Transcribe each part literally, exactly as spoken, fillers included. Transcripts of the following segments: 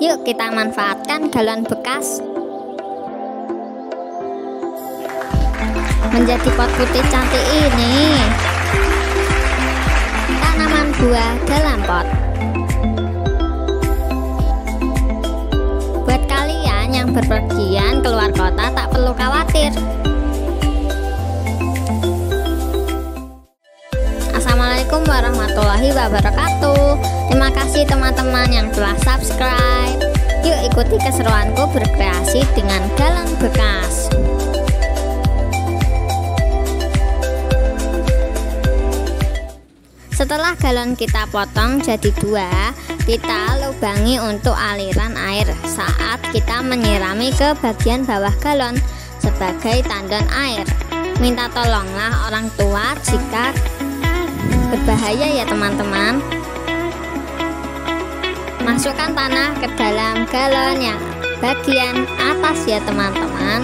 Yuk kita manfaatkan galon bekas menjadi pot putih cantik ini. Tanaman buah dalam pot. Buat kalian yang berpergian keluar kota tak perlu khawatir. Assalamualaikum warahmatullahi wabarakatuh. Terima kasih teman-teman yang telah subscribe. Yuk ikuti keseruanku berkreasi dengan galon bekas. Setelah galon kita potong jadi dua, kita lubangi untuk aliran air saat kita menyirami ke bagian bawah galon sebagai tandon air. Minta tolonglah orang tua jika berbahaya ya teman-teman. Masukkan tanah ke dalam galon yang bagian atas ya teman-teman.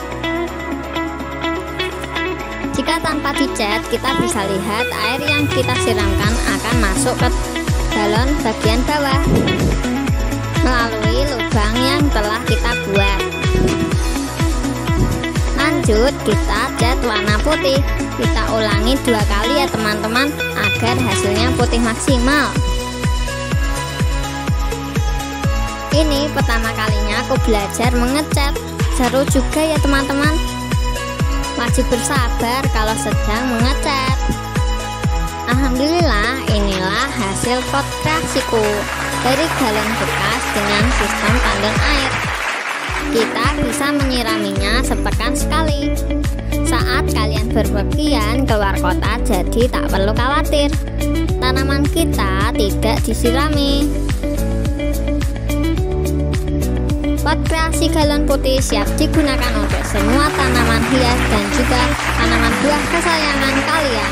Jika tanpa dicat, kita bisa lihat air yang kita siramkan akan masuk ke galon bagian bawah melalui lubang yang telah kita buat. Lanjut kita cat warna putih. Kita ulangi dua kali ya teman-teman agar hasilnya putih maksimal. Ini pertama kalinya aku belajar mengecat. Seru juga ya teman-teman. Wajib bersabar kalau sedang mengecat. Alhamdulillah, inilah hasil pot kreasiku dari galon bekas dengan sistem tandon air. Kita bisa menyiraminya sepekan sekali. Saat kalian berpergian keluar kota, jadi tak perlu khawatir tanaman kita tidak disirami. Pot kreasi galon putih siap digunakan untuk semua tanaman hias dan juga tanaman buah kesayangan kalian.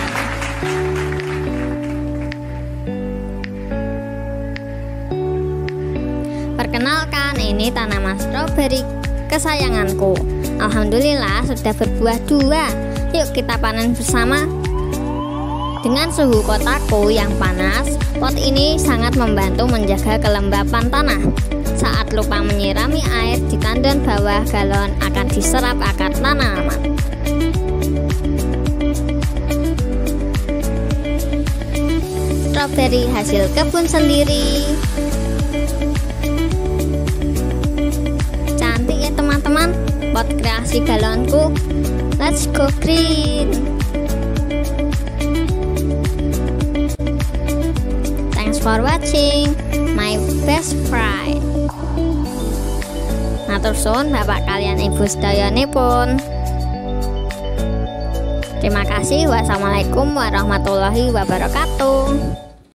Perkenalkan, ini tanaman stroberi kesayanganku. Alhamdulillah sudah berbuah dua. Yuk kita panen bersama. Dengan suhu kotaku yang panas, pot ini sangat membantu menjaga kelembapan tanah. Saat lupa menyirami air di tandon bawah galon akan diserap akar tanaman. Stroberi hasil kebun sendiri. Cantik ya teman-teman pot kreasi galonku. Let's go green. Thanks for watching my best friend. Matur suwun bapak kalian ibu sedayanipun. Terima kasih. Wassalamualaikum warahmatullahi wabarakatuh.